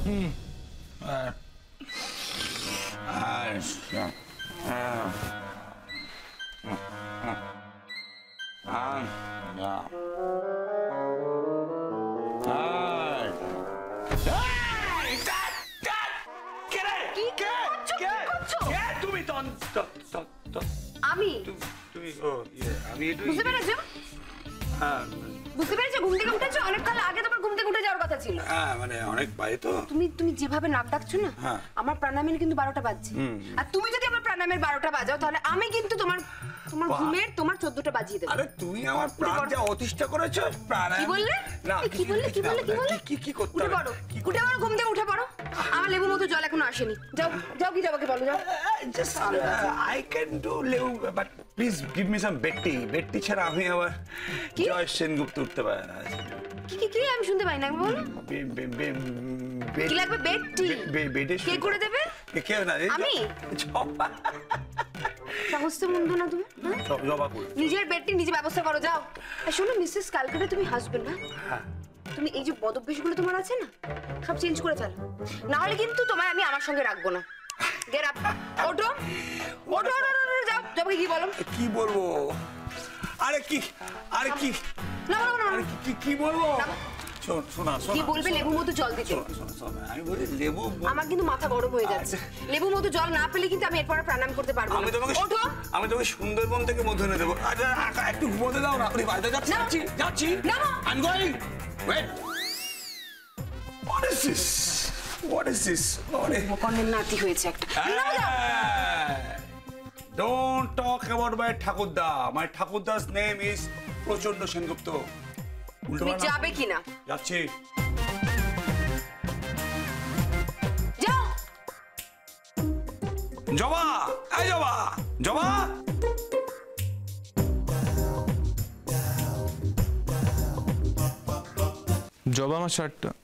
আমি বুঝতে পেরেছো? বুঝতে পেরেছো? ঘুম থেকে উঠেছো অনেককাল আগে, তোমার ঘুম থেকে উঠে যাওয়ার কথা ছিল। মানে অনেক পাই তো। তুমি যেভাবে নাক ডাকছো না, আমার প্রাণায়ামের কিন্তু 12টা বাজছে। আর তুমি যদি আমার প্রাণায়ামের 12টা বাজাও, তাহলে আমি কিন্তু তোমার ঘুমের 14টা বাজিয়ে দেবো। আরে তুমি আমার প্রাণ যা অতিষ্ঠা করেছো। প্রাণায়াম কি বললে? না কি বললে? কি করতে উঠে পড়ো, উঠে পড়ো, ঘুম থেকে উঠে পড়ো। আমার লেবু মতো জল এখনো আসেনি। যাও যাও, কি যাবো, কি বলো, যাও। Just I can do লেবু, but please give me some বেট্টি ছাড়া আমি আবার জয় সেনগুপ্ত উঠতে পারে না। কি আমি শুনতে পাই না, বলো। কি লাগবে? বেটে কে করে দেবে? কেউ না, আমি। সাহস তো মন্দ না তুমি। নিজের বেডটি নিজে ব্যবস্থা করো, যাও। শোনো মিসেস, কালকে তুমি হাসবে না। তুমি এই যে বদভ্যাসগুলো তোমার আছে না, সব চেঞ্জ করে ফেলো, না হলে কিন্তু তোমায় আমি আমার সঙ্গে রাখবো না। গেট আপ, ওঠো ওঠো, যাও। যাবো কি বলো? কি বলবো? আরে কি না কি বলবো? শোনা কি বলবে? লেবু মতো জল দিতে। আমি বলি লেবু, আমার কিন্তু মাথা গরম হয়ে যাচ্ছে। লেবু মতো জল না পেলে কিন্তু আমি এরপর প্রাণায়াম করতে পারবো না। আমি তোমাকে সুন্দরবন থেকে মধু এনে দেবো। একটু ঘুমোতে দাও না। যাচ্ছি। I'm going. Wait. What is this? কর্ণের নাতি হয়েছে একটা। Don't talk about my ঠাকুরদা. My ঠাকুরদা's name is প্রচন্ড সেনগুপ্ত। তুমি যাবে কিনা? যাচ্ছি। যাও। জবা, এই জবা। জবা আমার শার্টটা।